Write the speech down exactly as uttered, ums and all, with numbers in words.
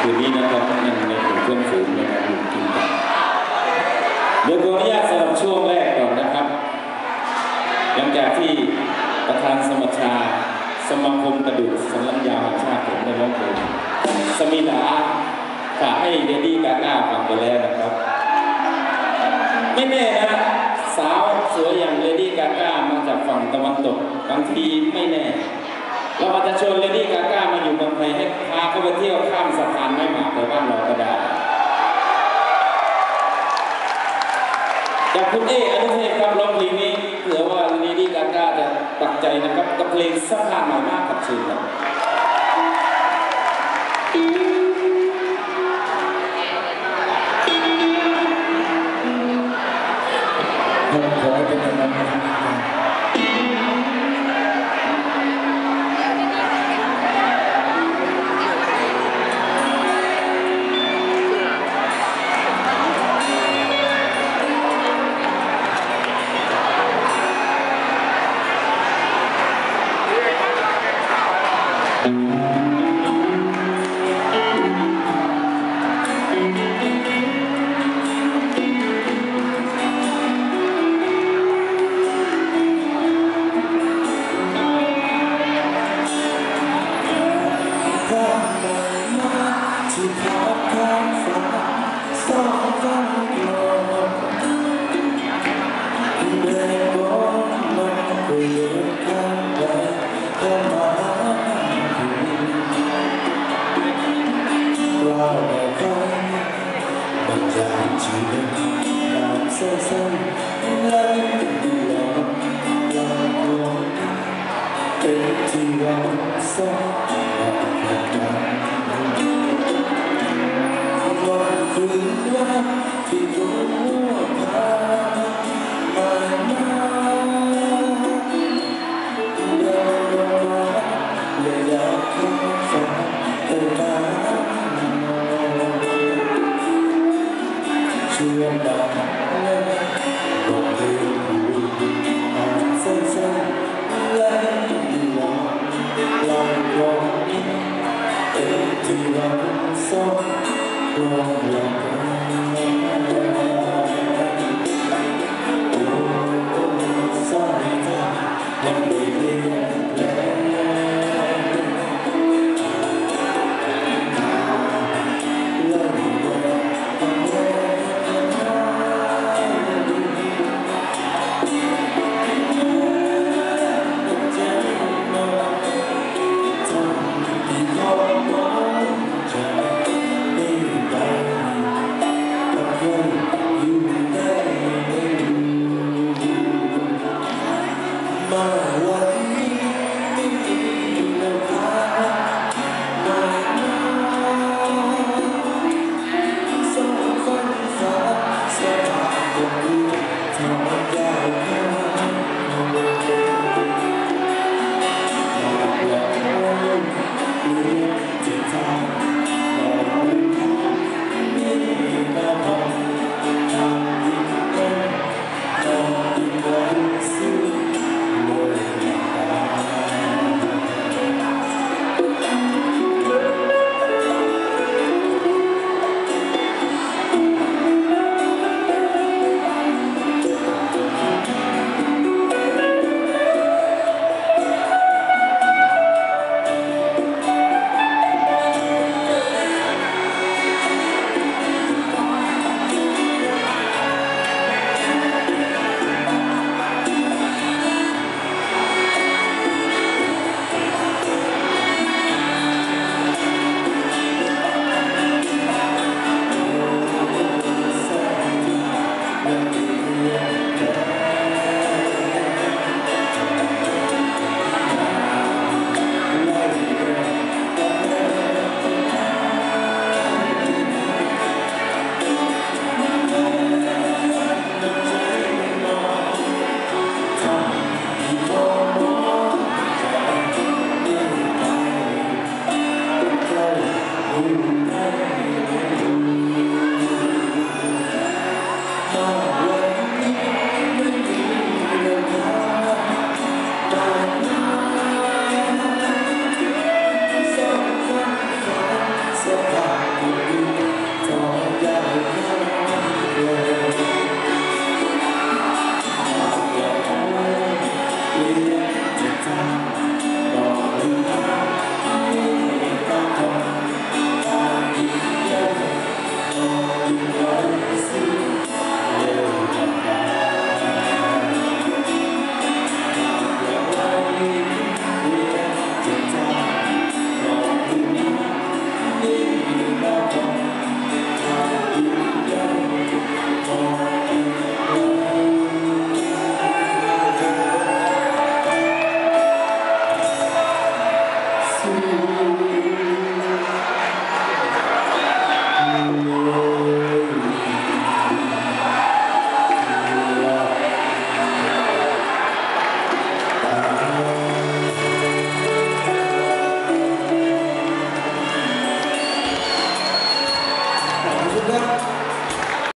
คืนนี้นะครับนั่งในกลุ่มเพื่อนฝูงนะครับอยู่กินกันเดี๋ยวขออนุญาตสำหรับช่วงแรกก่อนนะครับหลังจากที่ประธานสมัชชาสมาคมกระดูกสันหลังยาวแห่งชาติผมได้ร้องเพลงสมิลาฝากให้เลดี้กาก้าฟังไปแล้วนะครับไม่แน่นะสาวสวยอย่างเลดี้กาก้ามาจากฝั่งตะวันตกบางทีไม่แน่เราอาจจะชวนเลดี้กาก้ามาอยู่เมืองไทยให้พาเขาไปเที่ยวข้ามสะพานไม้หมากไปบ้านเราก็ได้จากคุณเออนุเทพครับร้องเพลงนี้เผื่อว่าเลดี้กาก้าจะปักใจนะครับกับเพลงสะพานไม้หมากกับชื่อครับขอให้เป็นกำลังใจที่พักข้างฟ้าสองฟ้าโปร่งเดินบนลมก็เดินข้ามไปเข้ามาเราได้ฟังบางอย่างชีวิตนานสั้นๆและหลงหลงหลงเป็นที่เราสองคืนวันที่รู้ผ่านมาเดินลงมาและอยากเข้าฝันเดินมาชวนดังและบอกเพลงอยู่อ่านสั้นๆและหลงลองลองเป็นที่เราสองลองลองโอ้สายตามันไม่เปลี่ยนแปลงเล่าว่าเอาไว้ใจมาทำให้เขามองใจมาวันนี้ไม่มีแล้วพามาสองฝันฟ้าสะพานตรงนี้ทางมันยาวข้ามมาแล้วเปลี่ยนทิศทางมองไม่มีหน้าพังทางยิ่งใหญ่มองยิ่งใหญ่สุดครับ